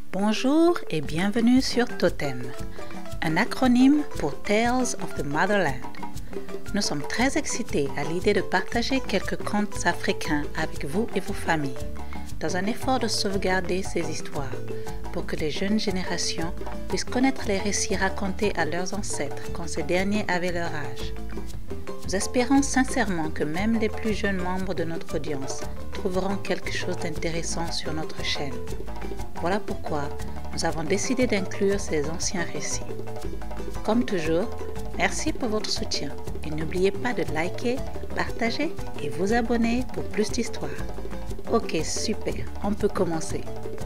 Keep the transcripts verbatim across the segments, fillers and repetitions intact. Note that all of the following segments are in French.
Bonjour et bienvenue sur Totem, un acronyme pour Tales of the Motherland. Nous sommes très excités à l'idée de partager quelques contes africains avec vous et vos familles, dans un effort de sauvegarder ces histoires pour que les jeunes générations puissent connaître les récits racontés à leurs ancêtres quand ces derniers avaient leur âge. Nous espérons sincèrement que même les plus jeunes membres de notre audience trouveront quelque chose d'intéressant sur notre chaîne. Voilà pourquoi nous avons décidé d'inclure ces anciens récits. Comme toujours, merci pour votre soutien et n'oubliez pas de liker, partager et vous abonner pour plus d'histoires. Ok, super, on peut commencer.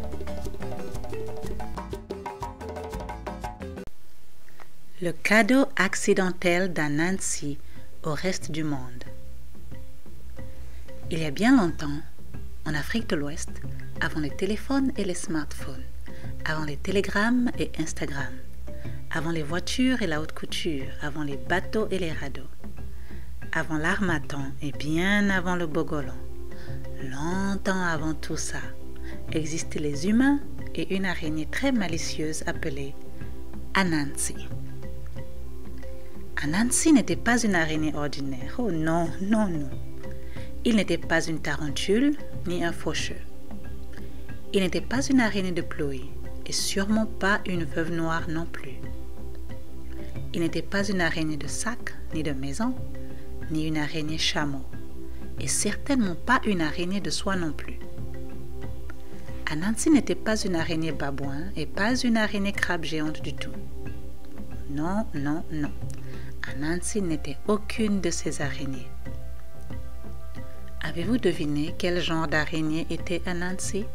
Le cadeau accidentel d'Anansi au reste du monde. Il y a bien longtemps, en Afrique de l'Ouest, avant les téléphones et les smartphones, avant les télégrammes et Instagram, avant les voitures et la haute couture, avant les bateaux et les radeaux, avant l'armatan et bien avant le bogolan, longtemps avant tout ça, existaient les humains et une araignée très malicieuse appelée Anansi. Anansi n'était pas une araignée ordinaire. Oh non, non, non. Il n'était pas une tarentule ni un faucheux. Il n'était pas une araignée de pluie et sûrement pas une veuve noire non plus. Il n'était pas une araignée de sac ni de maison, ni une araignée chameau, et certainement pas une araignée de soie non plus. Anansi n'était pas une araignée babouin et pas une araignée crabe géante du tout. Non, non, non. Anansi n'était aucune de ces araignées. Avez-vous deviné quel genre d'araignée était Anansi?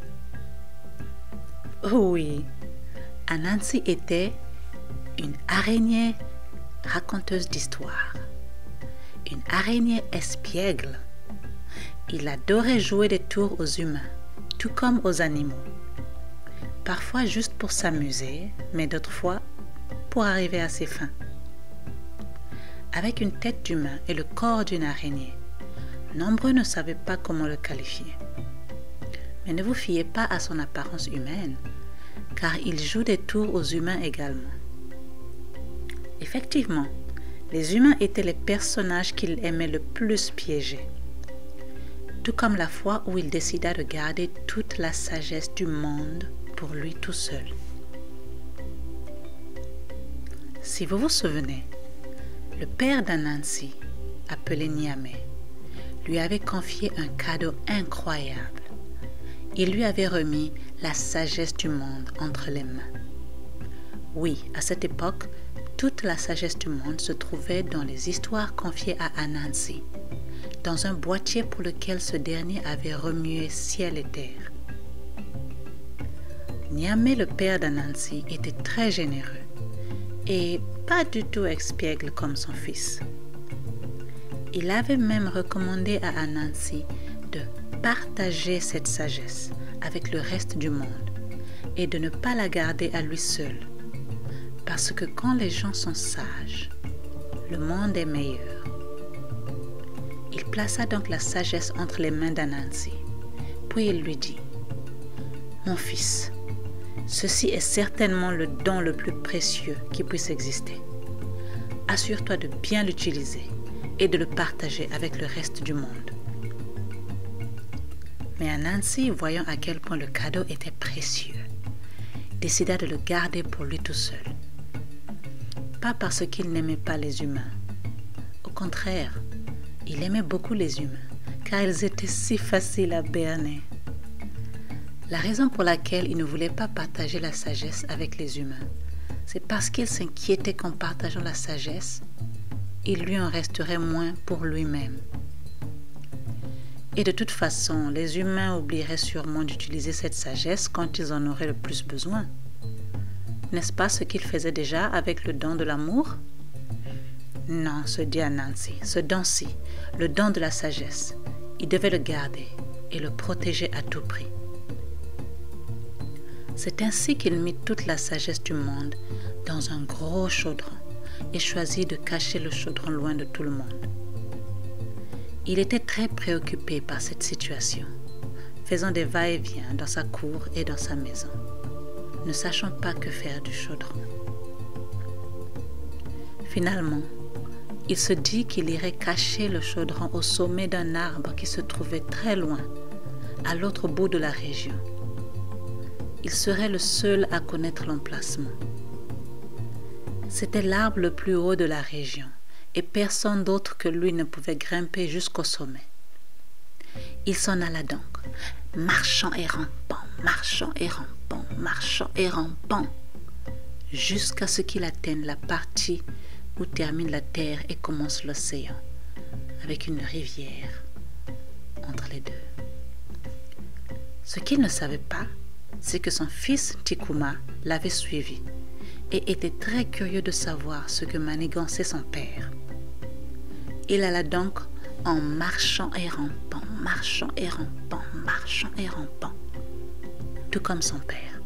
Oui, Anansi était une araignée raconteuse d'histoires, une araignée espiègle. Il adorait jouer des tours aux humains, tout comme aux animaux. Parfois juste pour s'amuser, mais d'autres fois pour arriver à ses fins. Avec une tête d'humain et le corps d'une araignée, nombreux ne savaient pas comment le qualifier. Mais ne vous fiez pas à son apparence humaine, car il joue des tours aux humains également. Effectivement, les humains étaient les personnages qu'il aimait le plus piéger, tout comme la fois où il décida de garder toute la sagesse du monde pour lui tout seul. Si vous vous souvenez, le père d'Anansi, appelé Niamey, lui avait confié un cadeau incroyable. Il lui avait remis la sagesse du monde entre les mains. Oui, à cette époque, toute la sagesse du monde se trouvait dans les histoires confiées à Anansi, dans un boîtier pour lequel ce dernier avait remué ciel et terre. Niamey, le père d'Anansi, était très généreux et pas du tout espiègle comme son fils. Il avait même recommandé à Anansi de partager cette sagesse avec le reste du monde et de ne pas la garder à lui seul, parce que quand les gens sont sages, le monde est meilleur. Il plaça donc la sagesse entre les mains d'Anansi, puis il lui dit: « Mon fils, ceci est certainement le don le plus précieux qui puisse exister. Assure-toi de bien l'utiliser et de le partager avec le reste du monde. » Mais Anansi, voyant à quel point le cadeau était précieux, décida de le garder pour lui tout seul. Pas parce qu'il n'aimait pas les humains. Au contraire, il aimait beaucoup les humains, car ils étaient si faciles à berner. La raison pour laquelle il ne voulait pas partager la sagesse avec les humains, c'est parce qu'il s'inquiétait qu'en partageant la sagesse, il lui en resterait moins pour lui-même. Et de toute façon, les humains oublieraient sûrement d'utiliser cette sagesse quand ils en auraient le plus besoin. N'est-ce pas ce qu'ils faisaient déjà avec le don de l'amour? Non, se dit Anansi, ce don-ci, le don de la sagesse, il devait le garder et le protéger à tout prix. C'est ainsi qu'il mit toute la sagesse du monde dans un gros chaudron et choisit de cacher le chaudron loin de tout le monde. Il était très préoccupé par cette situation, faisant des va-et-vient dans sa cour et dans sa maison. ne sachant pas que faire du chaudron. Finalement, il se dit qu'il irait cacher le chaudron au sommet d'un arbre qui se trouvait très loin, à l'autre bout de la région. Il serait le seul à connaître l'emplacement. C'était l'arbre le plus haut de la région, et personne d'autre que lui ne pouvait grimper jusqu'au sommet. Il s'en alla donc, marchant et rampant, marchant et rampant, marchant et rampant, jusqu'à ce qu'il atteigne la partie où termine la terre et commence l'océan, avec une rivière entre les deux. Ce qu'il ne savait pas, c'est que son fils Tikuma l'avait suivi et était très curieux de savoir ce que manigançait son père. Il alla donc en marchant et rampant, marchant et rampant, marchant et rampant, tout comme son père.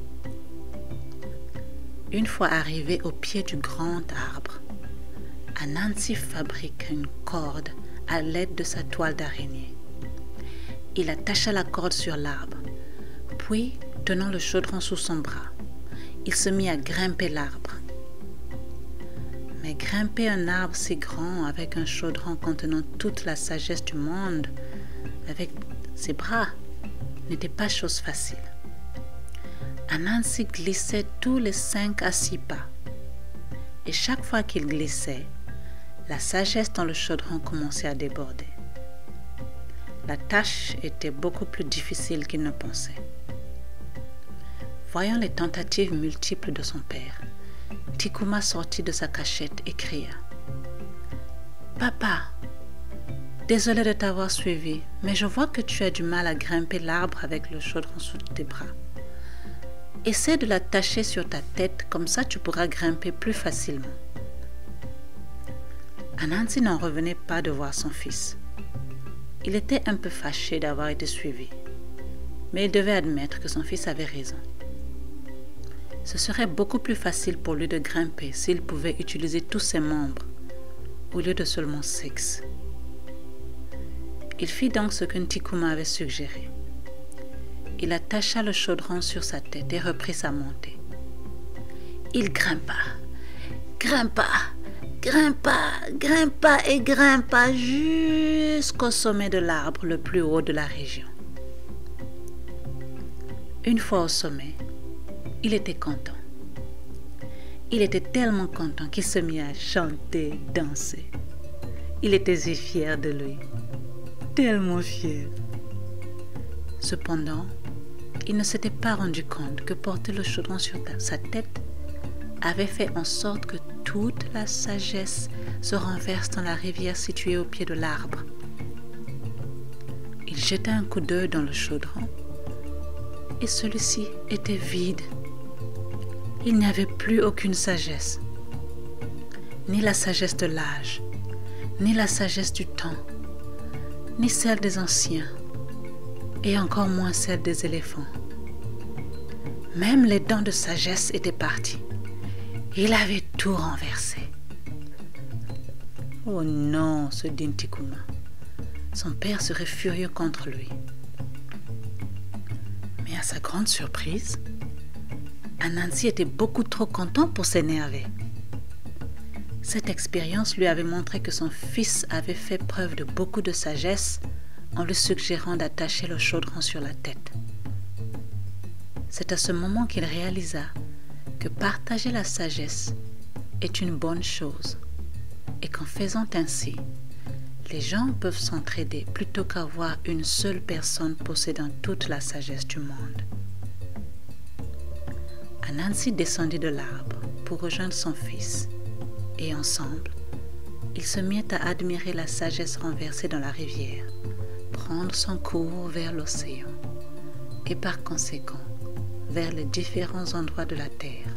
Une fois arrivé au pied du grand arbre, Anansi fabriqua une corde à l'aide de sa toile d'araignée. Il attacha la corde sur l'arbre, puis, tenant le chaudron sous son bras, il se mit à grimper l'arbre. Mais grimper un arbre si grand avec un chaudron contenant toute la sagesse du monde avec ses bras n'était pas chose facile. Anansi glissait tous les cinq à six pas. Et chaque fois qu'il glissait, la sagesse dans le chaudron commençait à déborder. La tâche était beaucoup plus difficile qu'il ne pensait. Voyant les tentatives multiples de son père, Tikuma sortit de sa cachette et cria « Papa, désolé de t'avoir suivi, mais je vois que tu as du mal à grimper l'arbre avec le chaudron sous tes bras. Essaie de l'attacher sur ta tête, comme ça tu pourras grimper plus facilement. » Anansi n'en revenait pas de voir son fils. Il était un peu fâché d'avoir été suivi, mais il devait admettre que son fils avait raison. Ce serait beaucoup plus facile pour lui de grimper s'il pouvait utiliser tous ses membres, au lieu de seulement six. Il fit donc ce que Tikuma avait suggéré. Il attacha le chaudron sur sa tête et reprit sa montée. Il grimpa, grimpa, grimpa, grimpa et grimpa jusqu'au sommet de l'arbre le plus haut de la région. Une fois au sommet, il était content. Il était tellement content qu'il se mit à chanter, danser. Il était si fier de lui, tellement fier. Cependant, il ne s'était pas rendu compte que porter le chaudron sur sa tête avait fait en sorte que toute la sagesse se renverse dans la rivière située au pied de l'arbre. Il jeta un coup d'œil dans le chaudron et celui-ci était vide. Il n'y avait plus aucune sagesse, ni la sagesse de l'âge, ni la sagesse du temps, ni celle des anciens, et encore moins celle des éléphants. Même les dents de sagesse étaient parties. Il avait tout renversé. Oh non, se dit Tikuma. Son père serait furieux contre lui. Mais à sa grande surprise, Anansi était beaucoup trop content pour s'énerver. Cette expérience lui avait montré que son fils avait fait preuve de beaucoup de sagesse en lui suggérant d'attacher le chaudron sur la tête. C'est à ce moment qu'il réalisa que partager la sagesse est une bonne chose et qu'en faisant ainsi, les gens peuvent s'entraider plutôt qu'avoir une seule personne possédant toute la sagesse du monde. Anansi descendit de l'arbre pour rejoindre son fils et ensemble, ils se mirent à admirer la sagesse renversée dans la rivière, prendre son cours vers l'océan et par conséquent vers les différents endroits de la terre.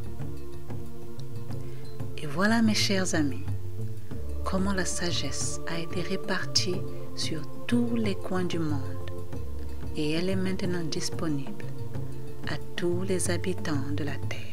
Et voilà, mes chers amis, comment la sagesse a été répartie sur tous les coins du monde et elle est maintenant disponible à tous les habitants de la terre.